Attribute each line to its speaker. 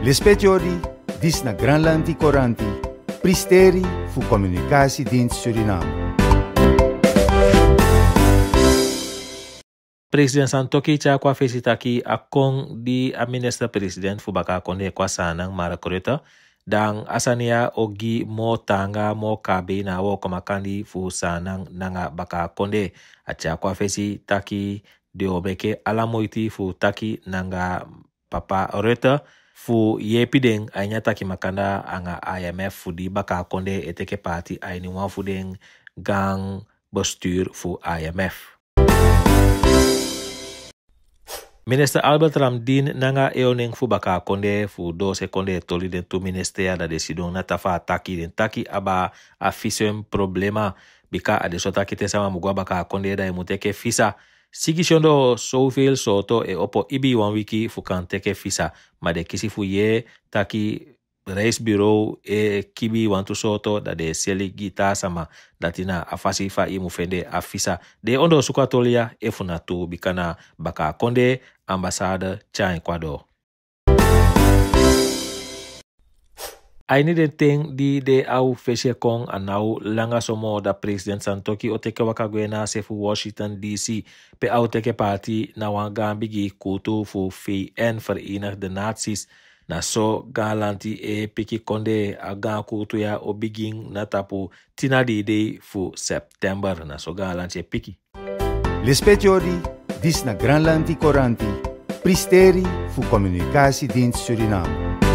Speaker 1: L'espetiori dis na Granlandi Coranti, pristeri fu Communicatiedienst Suriname.
Speaker 2: President Santoki cha kwa fesitaki akong di a minister-president fu baka konde kwa sanang marakoreta dang asania ogi mo tanga mo kabe na wo komakandi fu sanang nanga baka konde acha kwa fesitaki de obeke alamoiti fu taki nanga papa oreta fu yepideng ainya taki makanda anga IMF fu di baka konde eteke parti aini wan fu den gang bestuur fu IMF. Minister Albert Ramdin nanga eoning fu baka konde fu 2 sekonde toli den tu minister da decidon na tafa taki den taki aba a fisem problema bika ade sota kite sama mugwa baka konde da emuteke fisa sigi shondo zoveel soto e opo ibi 1 wiki fu kan teke fisa ma de kisi fu ye taki reisbureau e kibi wantu soto da de seli gita sama datina afasi fa imu fende afisa de ondo suka tolia e funatu bikana baka konde ambassade cha Ecuador. Aini den ting di de au feshe kong anau langa somo da president Santoki o teke wakagwena se fu Washington DC pe au teke parti na wangambigi kutu fu VN Verenigde Naties na so galanti e piki konde aga kutu ya obiging na tapu tina de fu September na so galanti e piki.
Speaker 1: L'espetiori dis na Granlandi Coranti, pristeri fu Communicatiedienst Suriname.